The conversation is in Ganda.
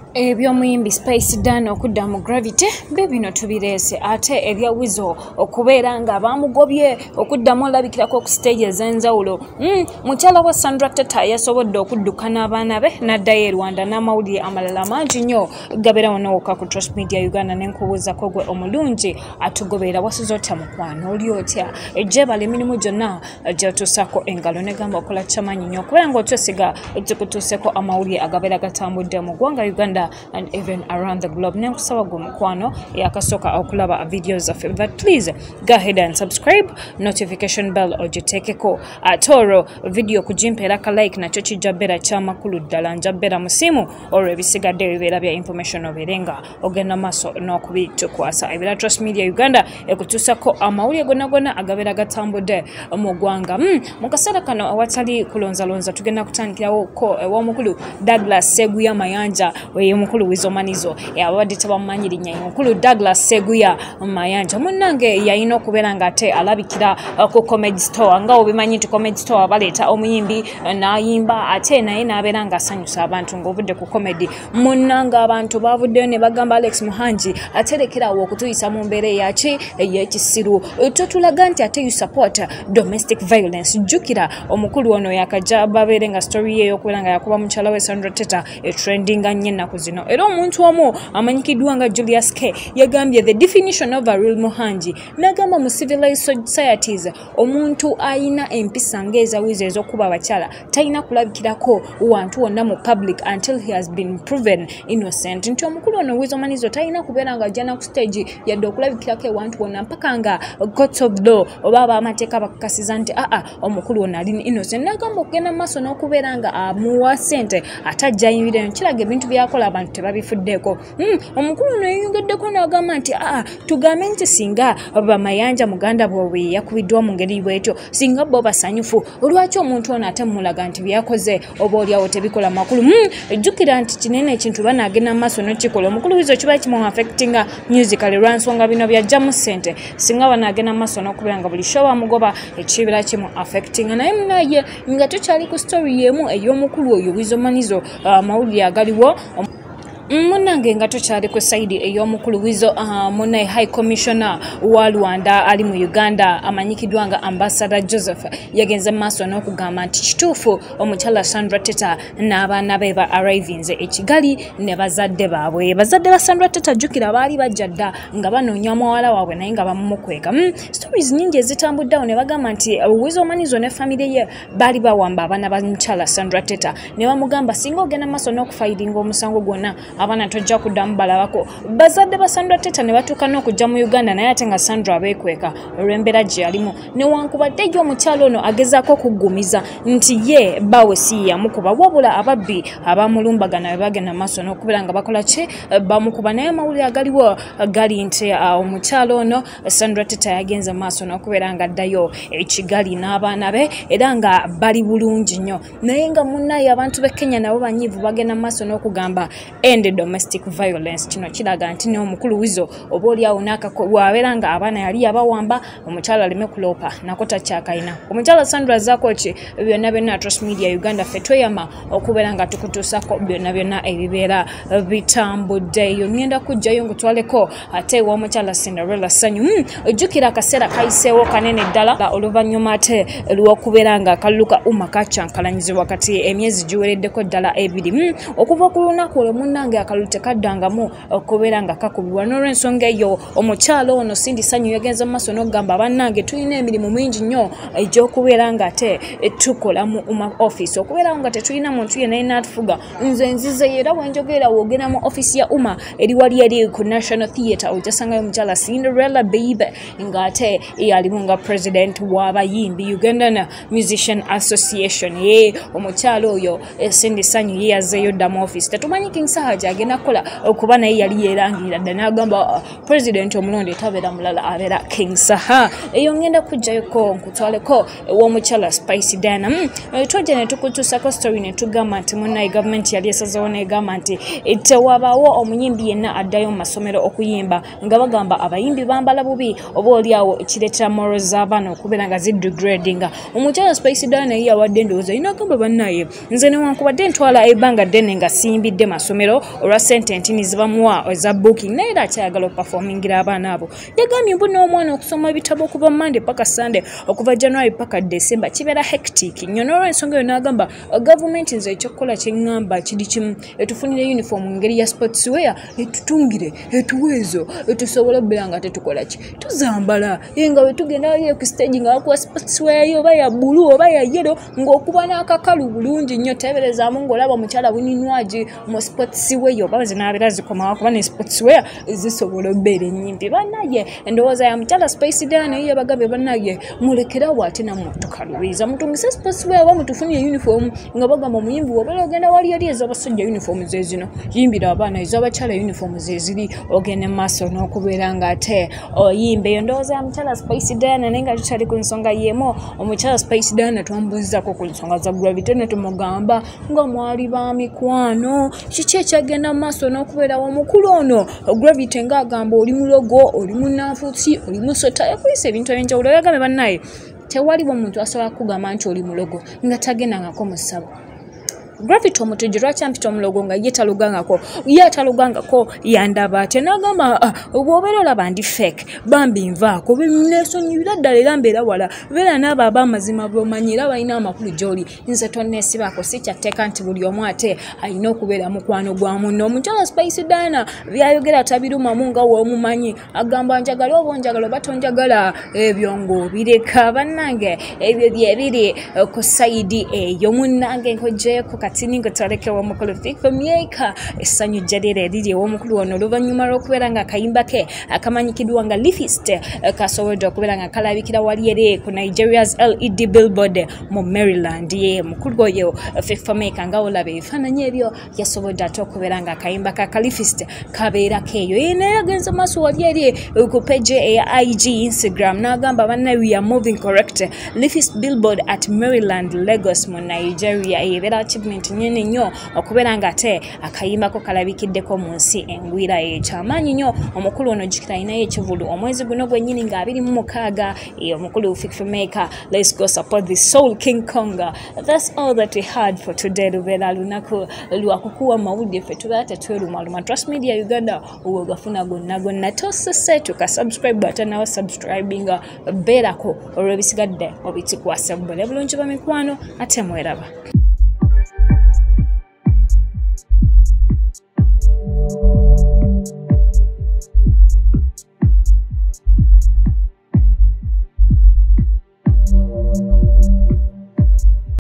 Eby'omuyimbi Spice Dano okudda mu Gravity bibino tubireese ate ebya Weasel okubeera nga bamugobye okuddamu olabikirako ku stage ez'enjawulo. Mukyala wa Sandra Teta yasobodde okudduka n'abaana be n'addayo e Rwanda n'amawulire amalala mangi nnyo gabeera wanowoka ku Trust Media Uganda n'enkubuuzako gwe omulungi atugoberera wasuze otya mukwano oli otya ejjebala emirimu gyonna gy'otuusako engalo negamba okola kyamanyi nnyo okubeera ng'otyosiga gikutuuseko amawulire agabeera gatambudde mu ggwanga Uganda and even around the globe. Nenkusaba gwe mukwano yakasooka okulaba videos of it. But please go ahead and subscribe, notification bell ogitekeko. Atoro video kujimpeera ka like nakyo kijja bbeera kyamakulu ddala nja bbeera musimu olwo ebisigadde bibeera bya information obeerenga ogenda maaso n'okubitukwasa. Ebira Trust Media Uganda ekutuusako amawulire gonna agabeera gatambudde mu ggwanga. Mu kaseera kano awatali kulonzalonza tugenda kutandikirawo ko ew'omukulu Douglas Seguya Mayanja mukulu Weasel manizo abadde tebamumanyi linnya mukulu Douglas Seguya Mayanja munnange yalina okubeera nga ate alabikira ku comedy store nga obimanyi nti comedy store baleeta omuyimbi n'ayimba ate naye n'abeera nga asanyusa abantu ng'obudde ku comedy. Munnange abantu bavuddeyo ne bagamba Alex Muhanji aterekerawo okutuyisa mu mbeera eyaki ey'ekisiru totulaga nti ate you support domestic violence. Jjukira omukulu ono yakajja babeere nga story ye y'okubeera nga yakuba mukyala we Sandra Teta trendinga nnyo ennaku zino. Era omuntu omu amanyikiddwa nga Julius K yagambye the definition of a real Muhanji n'agamba mu civilized societies omuntu ayina empisa ng'eza Weasel ez'okuba abakyala talina kulabikirako wantu wonna mu public until he has been proven innocent. Nti omukulu ono Weasel manizo talina kubeera nga ajjana ku stage yadde okulabikirako ewantu wonna mpaka nga courts of law oba ab'amateeka bakakasiza nti omukulu ono ali innocent. N'agamba okugenda mu maaso n'okubeera nga amuwa ssente atajja ayimirira kiraga ebintu byakola abantu tebabifuddeeko. Omukulu ono yeyongeddeko n'agamba nti tugambe nti singa bamayanja muganda bwe yakubiddwa mu ngeri bwetyo singa bo basanyufu olwaki omuntu ono ate mulaga nti byakoze oba oliawo tebikola makulu. Jjukira nti kinene ekintu banaagenda mu maaso n'okikola omukulu Weasel kiba kimu affectinga musically lwansonga bino byajjamu ssente singa banaagenda mu maaso n'okubeera nga buli show bamugoba ekibeera kimu affectinga. Naye munaye nga tukyali ku story y'emu ey'omukulu oyo Weasel manizo amawulire agaliwo munnange nga tukyali ku side ey'omukulu Weasel munaye High Commissioner wa Rwanda ali mu Uganda amanyikiddwa nga Ambassador Joseph yagenze maaso n'okugamba nti kituufu omukyala Sandra Teta n'abaana be ba arrivinze e Kigali ne bazadde baabwe. Bazadde ba Sandra Teta jjukira baali bajja dda nga banoonya muwala waabwe naye nga bamumukweka. Stories nnyingi ezitambuddewo ne bagamba nti Weasel manizo ne family ye baali bawamba abaana ba mukyala Sandra Teta ne bamugamba singa ogenda maaso n'okufairinga omusango gwonna abana tojja kuddamu balabako. Bazadde ba Sandra Teta ne batuuka n'okujja mu Uganda naye ate nga Sandra abeekweka olw'embeera gye yalimu newankubadde ejjo omukyalo ono agezaako okuggumiza nti ye bawe si yamukuba wabula ababbi abamulumbagana be bagenda maaso n'okubeera nga bakola ki bamukuba. Naye amawulire agaliwo gali nti omukyalo ono Sandra Teta yagenze maaso n'okubeera nga addayo e Kigali n'abaana be era nga bali bulungi nnyo. Naye nga munnaye abantu b'e Kenya nabo banyiivu bagenda maaso n'okugamba end domestic violence. Kino kiraga nti n'omukulu Weasel oba oliawo bw'abeera nga abaana yali yabawamba omukyala aleme kuloopa nako takyakayina. Omukyala Sandra azaako ki byonna byonna Trust Media Uganda ffe tweyama okubeera nga tukutuusako byonna byonna ebibeera bitambuddeyo. Ngenda kujjayo ngutwaleko ate ew'omukyala Cinderella Sanyu. Ojjukira akaseera kayiseewo kanene ddala oluvannyuma ate lw'okubeera nga akalulu ka kacyankalanyizibwa kati emyezi giwereddeko ddala ebiri okuva ku lunaku olwo munnange akalulu tekaddangamu okubeera nga kakubibwa. N'olw'ensonga eyo omukyalo ono Cindy Sanyu yagenza mu maaso n'okugamba bannange tulina emirimu mingi nnyo egy'okubeera nga ate tukola mu office okubeera nga tetulina muntu yenna yenna atufuga. Nze nzize era bwenjogera wogenda mu office ya Uma eri wali eri ku National Theatre ojasangayo omukyala Cinderella Baby nga ate yalimu nga president w'abayimbi Ugandan Musician Association. Omukyalo oyo Cindy Sanyu ye yazzeeyo dda mu office tetumanyi King Sahaja agenda kukola okuba naye yali yeerangirira dda n'agamba president omulonde tabeera mulala abeera King Saha. Eyo ngenda kujjayoko nkutwaleko ew'omukyala Spice Dana. Twajja ne tukutuusako story ne tugamba nti munnaye gavumenti yali esazeewo n'egamba nti tewabaawo omuyimbi yenna addayo mu masomero okuyimba nga bagamba abayimbi bambala bubi oba oliawo kireetera morals z'abaana okubeera nga zidegradinga. Omukyala Spice Dana ye yawadde endowooza n'agamba bannaye nze newankubadde ntwala ebbanga ddene nga siyimbidde masomero olwa sente ntini zibamuwa eza booking naye era akyayagala okuperformingira abaana abo. Yagambye mbu n'omwana okusoma ebitabo okuva Monday paka Sunday okuva January paka December kibeera hectic nnyo n'olw'ensonga eyo n'agamba gavumenti nze ekyokukola kyeŋŋamba kiri kimu etufunire uniform mu ngeri ya sports wear etutungire etuweezo etusobole okubeera nga tetukola ki tuzambala nga bwe tugenda waliyo ku stage nga bakuwa sports wear yo oba ya bbulu oba ya yellow ng'okuba n'akakalu bulungi nnyo teeberezaamu ng'olaba mukyala buninwaji mu sports wear oba zinaabeera zikomawo kuba ne sports wear zisobola okubeera ennyimpi bannaye endowooza ya mukyala Spice Diana ye yabagambye bannaye mulekerawo ate nammwe tukalubiza mutungise sports wear oba mutufunire uniform nga bagamba omuyimbi obeera ogenda wali eri ez'abasajja uniform ze zino yimbira abaana ez'abakyala uniform ze ziri ogende mu maaso n'okubeera nga ate oyimba eyo ndowooza ya mukyala Spice Diana naye nga tutali ku nsonga yemu omukyala Spice Diana twambuuzako ku nsonga za gravity ne tumugamba nga mwali ba mikwano kiki ekyagenda mu maaso n'okubeerawo omukulu ono gravity ng'agamba oli mulogo oli munanfuusi oli musota yakuyisa ebintu ebyenjawulo yagambye bannaye tewaliwo omuntu asobola kugamba nti oli mulogo nga tagendangako mu ssabo. Gravity omuteje lwaki ampita omulogo nga ye atalugangako yandaba ate n'agamba bw'obeera olaba ndi fake bambi nvaako neesonyiwira ddala era mbeera wala beera n'abo ab'amazima b'omanyi era balina amakulu gy'oli nze tonneesibaako si kyatteeka nti buli omu ate alina okubeera mukwano gwa munno. Omukyala Spice Diana byayogera tabirumamu nga w'omumanyi agamba njagala oba onjagala oba tonjagala ebyo ng'obireka bannange ebyo bye biri ku sayidi eyo munnange nkogjeeko Kati ngo twaleke w'omukulu Fikomyeka essanyu jjalire eriri ew'omukulu ono oluvannyuma lw'okubeera nga akayimba ke akamanyikiddwa nga Lifist kasobodde okubeera nga kalabikira wali eri ku Nigeria's LED billboard mu Maryland ye mukulu oyo Fikomyeka nga olaba ebifaananyi ebyo yasobodde ate okubeera nga akayimba ka Lifist kabeerako eyo ye naye agenze maaso wali eri ku page eya IG Instagram n'agamba banna we are moving correct Lifist billboard at Maryland Lagos mu Nigeria ebeera achievement nyene nnyo okubeera nga ate akayimbako kalabikiddeko mu nsi engwira ekyamaanyi nnyo omukulu ono jjukira alinayo ekivulu omwezi guno gwennyini nga 26 omukulu Fikomyeka. Let's go support the Soul King Konga. That's all that we had for today. Lubeera lunaku lwakukuwa mawulire ffe tubeera tetwerumaluma. Trust Media Uganda owegafuna gonna tosese tukasubscribe ate nawe subscribinga beerako olw'ebisigadde obitikwasa bule bulungi bamikwano ate mweraba.